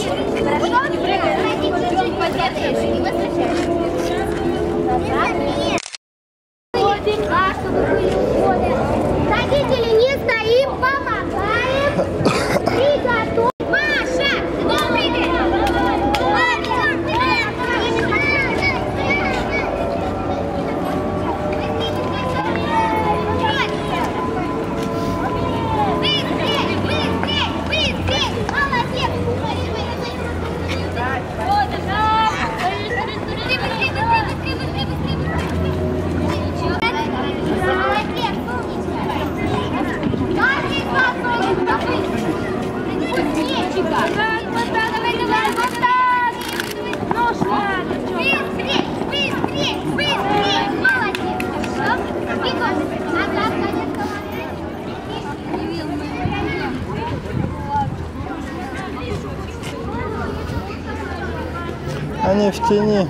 Родители, не стоим, помогаем. Приготовь. Маша, добрый день. Они в тени.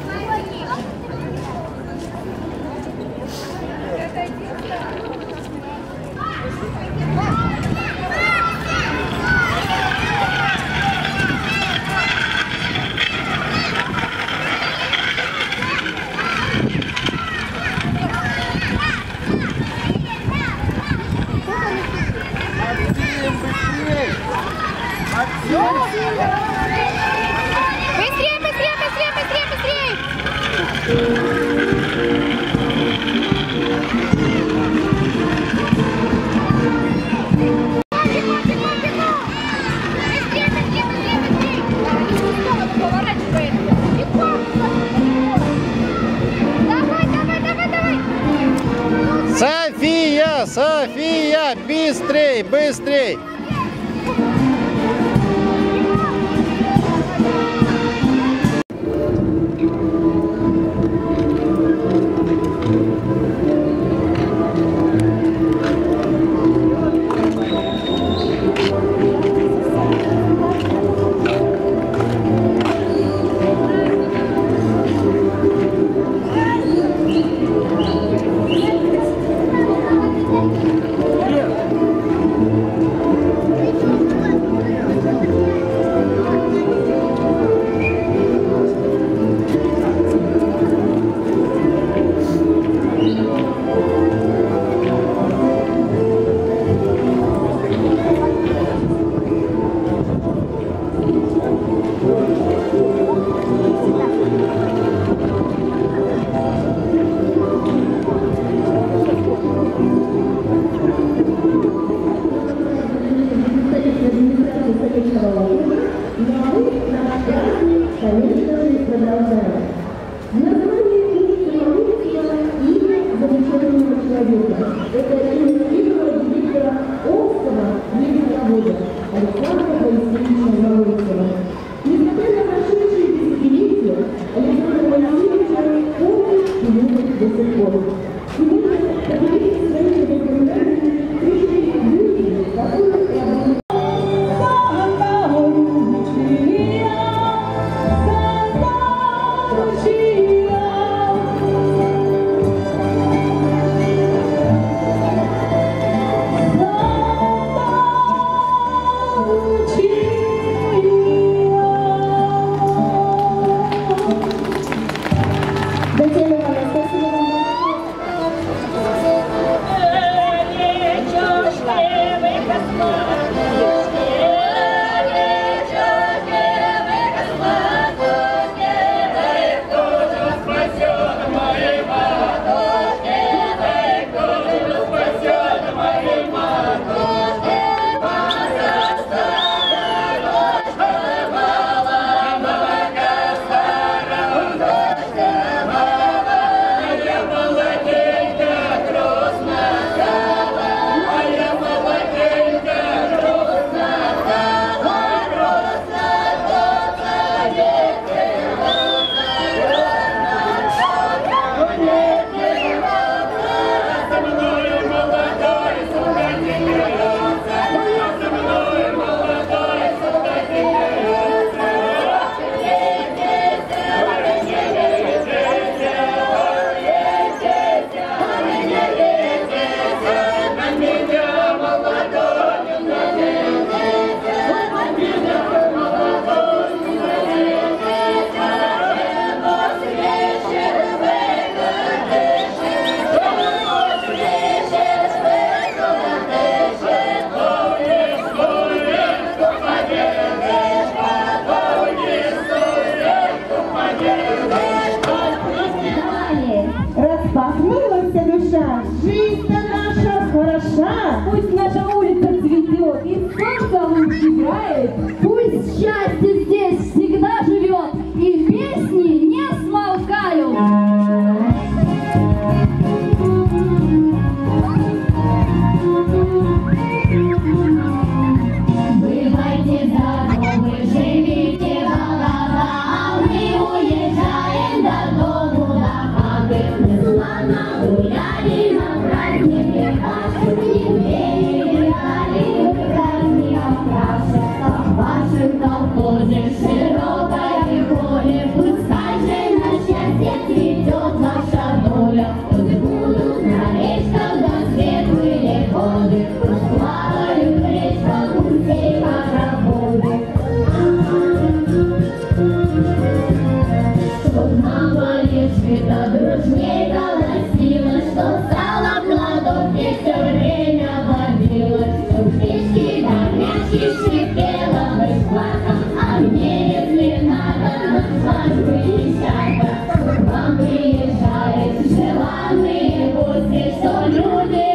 Быстрее, быстрее, быстрее, быстрее, быстрее! София, София, быстрей, быстрей! Учи душа, жизнь-то наша хороша. Пусть наша улица цветет и солнце лучше играет. Пусть счастье здесь всегда живет и песни не смолкают. Бывайте здоровы, живите богато, а мы уезжаем до дому, до хаты. Бесплатно гуляли на празднике, ваши не летали, праздником краше. В вашем колхозе широкой поле, пускай же на счастье цветет наша доля. Пусть будут на речках до светлые воды, пусть плавают в речках гусей пароходы. Чтоб нам более света дружней голосила, чтоб стало кладовки все время водилось, чтоб птички да мячки шипела бесплатно, а мне, если надо, нашлась бы десятка. К вам приезжают желанные гости, что люди